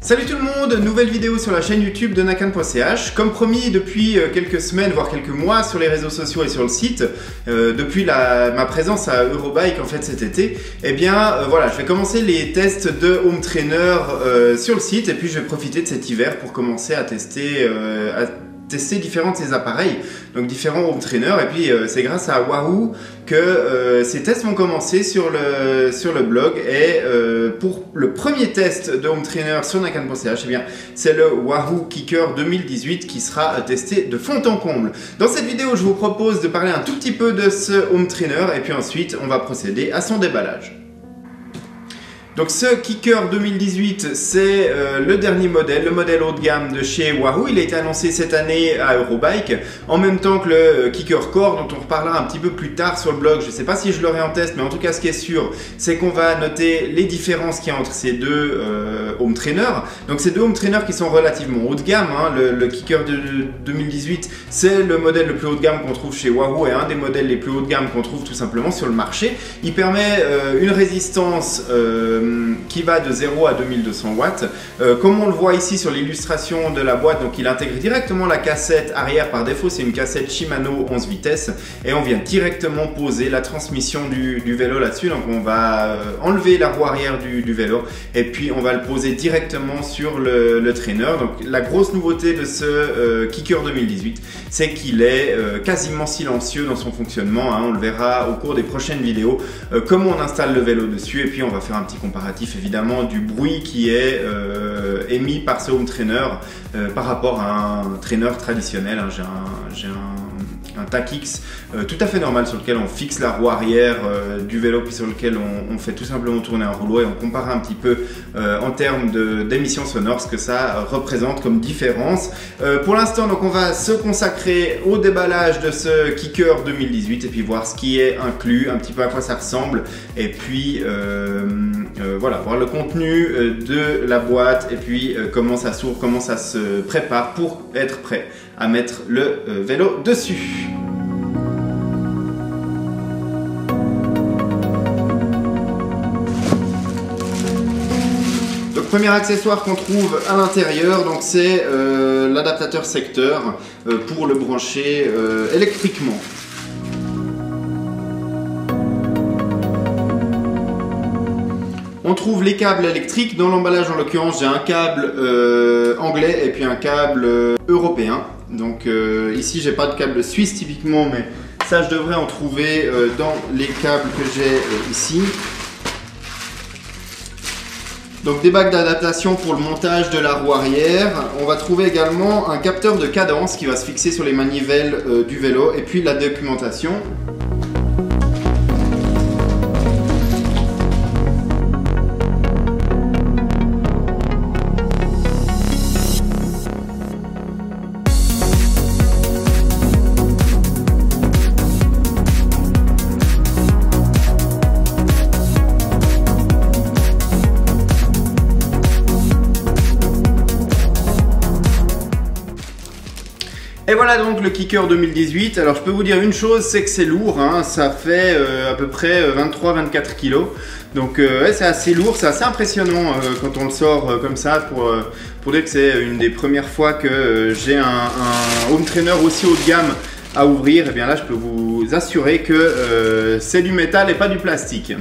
Salut tout le monde, nouvelle vidéo sur la chaîne YouTube de nakan.ch. Comme promis depuis quelques semaines, voire quelques mois sur les réseaux sociaux et sur le site, depuis ma présence à Eurobike en fait cet été, eh bien voilà, je vais commencer les tests de home trainer sur le site et puis je vais profiter de cet hiver pour commencer à tester différents de ces appareils, donc différents home trainers, et puis c'est grâce à Wahoo que ces tests vont commencer sur le blog. Et pour le premier test de home trainer sur nakan.ch, eh bien c'est le Wahoo Kicker 2018 qui sera testé de fond en comble. Dans cette vidéo, je vous propose de parler un tout petit peu de ce home trainer et puis ensuite on va procéder à son déballage. Donc ce Kicker 2018, c'est le dernier modèle, le modèle haut de gamme de chez Wahoo. Il a été annoncé cette année à Eurobike, en même temps que le Kicker Core, dont on reparlera un petit peu plus tard sur le blog. Je ne sais pas si je l'aurai en test, mais en tout cas ce qui est sûr, c'est qu'on va noter les différences qu'il y a entre ces deux home trainers. Donc ces deux home trainers qui sont relativement haut de gamme, hein. Le Kicker de 2018, c'est le modèle le plus haut de gamme qu'on trouve chez Wahoo et un des modèles les plus haut de gamme qu'on trouve tout simplement sur le marché. Il permet une résistance qui va de 0 à 2200 watts. Comme on le voit ici sur l'illustration de la boîte, donc il intègre directement la cassette arrière. Par défaut, c'est une cassette Shimano 11 vitesses et on vient directement poser la transmission du vélo là-dessus. Donc on va enlever la roue arrière du vélo et puis on va le poser directement sur le trainer. Donc la grosse nouveauté de ce Kicker 2018, c'est qu'il est quasiment silencieux dans son fonctionnement, hein. On le verra au cours des prochaines vidéos, comment on installe le vélo dessus, et puis on va faire un petit comparatif évidemment du bruit qui est émis par ce home trainer par rapport à un trainer traditionnel, hein. J'ai un TACX tout à fait normal sur lequel on fixe la roue arrière du vélo, puis sur lequel on fait tout simplement tourner un rouleau, et on compare un petit peu en termes d'émissions sonores ce que ça représente comme différence. Pour l'instant, donc on va se consacrer au déballage de ce Kicker 2018 et puis voir ce qui est inclus, un petit peu à quoi ça ressemble, et puis voilà, voir le contenu de la boîte et puis comment ça s'ouvre, comment ça se prépare pour être prêt à mettre le vélo dessus. Donc premier accessoire qu'on trouve à l'intérieur, donc c'est l'adaptateur secteur pour le brancher électriquement. On trouve les câbles électriques. Dans l'emballage, en l'occurrence, j'ai un câble anglais et puis un câble européen. Donc ici, j'ai pas de câble suisse typiquement, mais ça, je devrais en trouver dans les câbles que j'ai ici. Donc des bacs d'adaptation pour le montage de la roue arrière. On va trouver également un capteur de cadence qui va se fixer sur les manivelles du vélo, et puis la documentation. Et voilà donc le Kicker 2018. Alors je peux vous dire une chose, c'est que c'est lourd, hein. Ça fait à peu près 23-24 kg. Donc ouais, c'est assez lourd, c'est assez impressionnant quand on le sort comme ça, pour dire que c'est une des premières fois que j'ai un home trainer aussi haut de gamme à ouvrir. Et bien là, je peux vous assurer que c'est du métal et pas du plastique.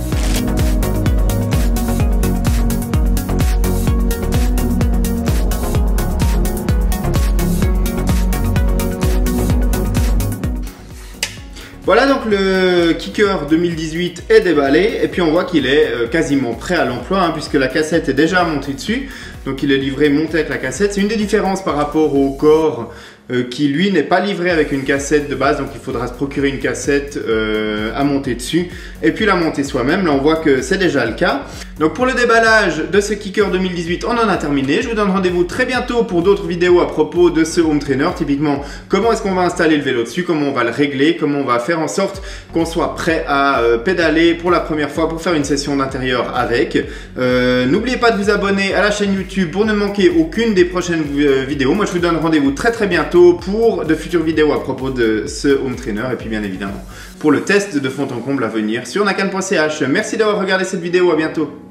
Voilà, donc le Kicker 2018 est déballé et puis on voit qu'il est quasiment prêt à l'emploi, hein, puisque la cassette est déjà montée dessus. Donc il est livré monté avec la cassette. C'est une des différences par rapport au Core qui lui n'est pas livré avec une cassette de base, donc il faudra se procurer une cassette à monter dessus et puis la monter soi-même. Là on voit que c'est déjà le cas. Donc pour le déballage de ce Kicker 2018, on en a terminé. Je vous donne rendez-vous très bientôt pour d'autres vidéos à propos de ce home trainer. Typiquement, comment est-ce qu'on va installer le vélo dessus, comment on va le régler, comment on va faire en sorte qu'on soit prêt à pédaler pour la première fois, pour faire une session d'intérieur avec. N'oubliez pas de vous abonner à la chaîne YouTube pour ne manquer aucune des prochaines vidéos. Moi je vous donne rendez-vous très bientôt pour de futures vidéos à propos de ce home trainer, et puis bien évidemment pour le test de fond en comble à venir sur nakan.ch. Merci d'avoir regardé cette vidéo, à bientôt.